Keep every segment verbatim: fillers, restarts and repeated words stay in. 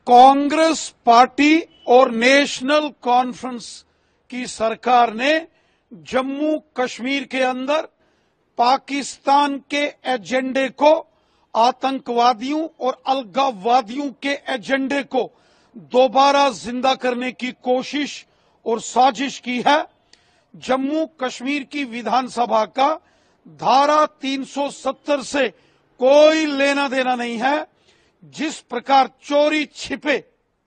Congress party और National Conference की सरकार ने जम्मू कश्मीर के अंदर पाकिस्तान के एजेंडे को, आतंकवादियों और अलगाववादियों के एजेंडे को दोबारा जिंदा करने की कोशिश और साजिश की है। जम्मू कश्मीर की विधानसभा का धारा तीन सौ सत्तर से कोई लेना देना नहीं है। जिस प्रकार चोरी छिपे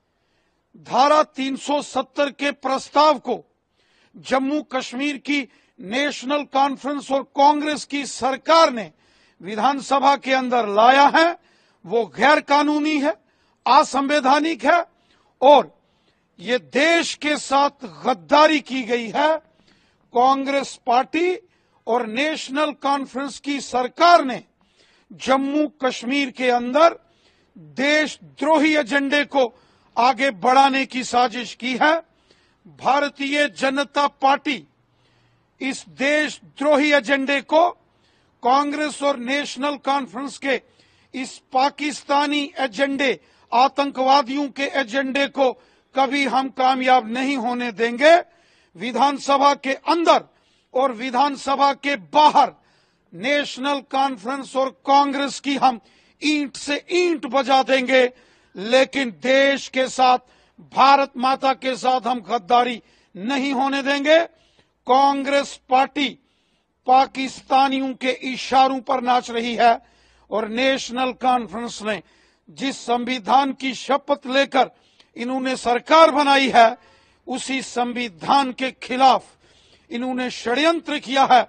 धारा तीन सौ सत्तर के प्रस्ताव को जम्मू कश्मीर की नेशनल कॉन्फ्रेंस और कांग्रेस की सरकार ने विधानसभा के अंदर लाया है, वो गैर कानूनी है, असंवैधानिक है और ये देश के साथ गद्दारी की गई है। कांग्रेस पार्टी और नेशनल कॉन्फ्रेंस की सरकार ने जम्मू कश्मीर के अंदर देशद्रोही एजेंडे को आगे बढ़ाने की साजिश की है। भारतीय जनता पार्टी इस देशद्रोही एजेंडे को कांग्रेस और नेशनल कॉन्फ्रेंस के इस पाकिस्तानी एजेंडे, आतंकवादियों के एजेंडे को कभी हम कामयाब नहीं होने देंगे। विधानसभा के अंदर और विधानसभा के बाहर नेशनल कॉन्फ्रेंस और कांग्रेस की हम ईंट से ईंट बजा देंगे, लेकिन देश के साथ, भारत माता के साथ हम गद्दारी नहीं होने देंगे। कांग्रेस पार्टी पाकिस्तानियों के इशारों पर नाच रही है और नेशनल कॉन्फ्रेंस ने जिस संविधान की शपथ लेकर इन्होंने सरकार बनाई है, उसी संविधान के खिलाफ इन्होंने षड्यंत्र किया है।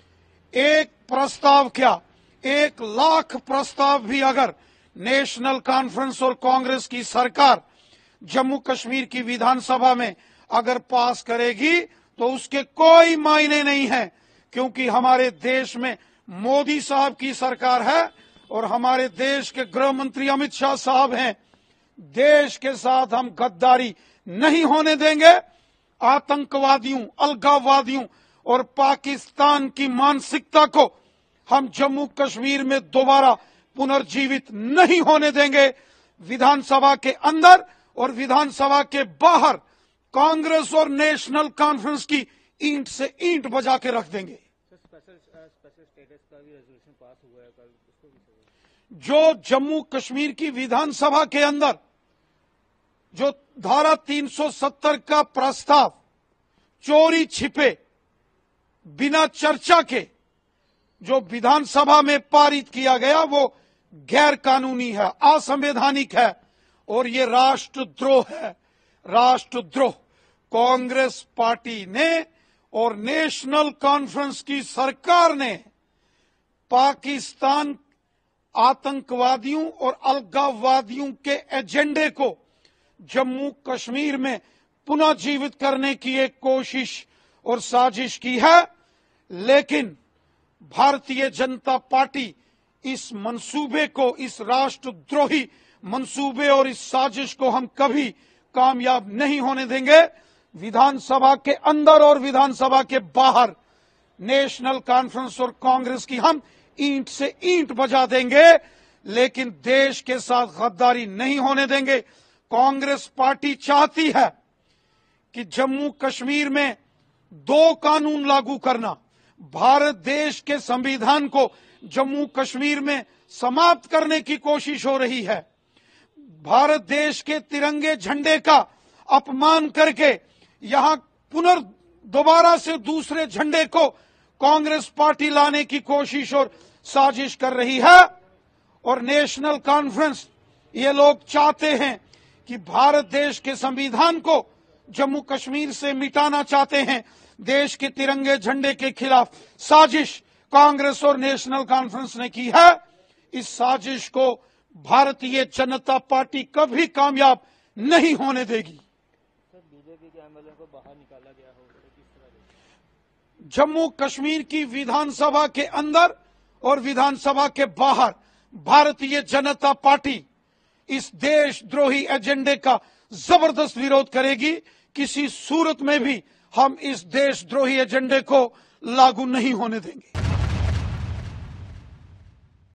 एक प्रस्ताव क्या, एक लाख प्रस्ताव भी अगर नेशनल कॉन्फ्रेंस और कांग्रेस की सरकार जम्मू कश्मीर की विधानसभा में अगर पास करेगी तो उसके कोई मायने नहीं है, क्योंकि हमारे देश में मोदी साहब की सरकार है और हमारे देश के गृह मंत्री अमित शाह साहब हैं। देश के साथ हम गद्दारी नहीं होने देंगे। आतंकवादियों, अलगाववादियों और पाकिस्तान की मानसिकता को हम जम्मू कश्मीर में दोबारा पुनर्जीवित नहीं होने देंगे। विधानसभा के अंदर और विधानसभा के बाहर कांग्रेस और नेशनल कॉन्फ्रेंस की ईंट से ईंट बजा के रख देंगे। जो जम्मू कश्मीर की विधानसभा के अंदर जो धारा तीन सौ सत्तर का प्रस्ताव चोरी छिपे बिना चर्चा के जो विधानसभा में पारित किया गया, वो गैर कानूनी है, असंवैधानिक है और ये राष्ट्रद्रोह है। राष्ट्रद्रोह कांग्रेस पार्टी ने और नेशनल कॉन्फ्रेंस की सरकार ने पाकिस्तान आतंकवादियों और अलगाववादियों के एजेंडे को जम्मू कश्मीर में पुनः जीवित करने की एक कोशिश और साजिश की है। लेकिन भारतीय जनता पार्टी इस मंसूबे को, इस राष्ट्रद्रोही मंसूबे और इस साजिश को हम कभी कामयाब नहीं होने देंगे। विधानसभा के अंदर और विधानसभा के बाहर नेशनल कॉन्फ्रेंस और कांग्रेस की हम ईंट से ईंट बजा देंगे, लेकिन देश के साथ गद्दारी नहीं होने देंगे। कांग्रेस पार्टी चाहती है कि जम्मू कश्मीर में दो कानून लागू करना, भारत देश के संविधान को जम्मू कश्मीर में समाप्त करने की कोशिश हो रही है। भारत देश के तिरंगे झंडे का अपमान करके यहां पुनर् दोबारा से दूसरे झंडे को कांग्रेस पार्टी लाने की कोशिश और साजिश कर रही है। और नेशनल कॉन्फ्रेंस, ये लोग चाहते हैं कि भारत देश के संविधान को जम्मू कश्मीर से मिटाना चाहते हैं। देश के तिरंगे झंडे के खिलाफ साजिश कांग्रेस और नेशनल कॉन्फ्रेंस ने की है। इस साजिश को भारतीय जनता पार्टी कभी कामयाब नहीं होने देगी। बीजेपी के एमएलए को बाहर निकाला गया हो, किस तरह? जम्मू कश्मीर की विधानसभा के अंदर और विधानसभा के बाहर भारतीय जनता पार्टी इस देशद्रोही एजेंडे का जबरदस्त विरोध करेगी। किसी सूरत में भी हम इस देशद्रोही एजेंडे को लागू नहीं होने देंगे।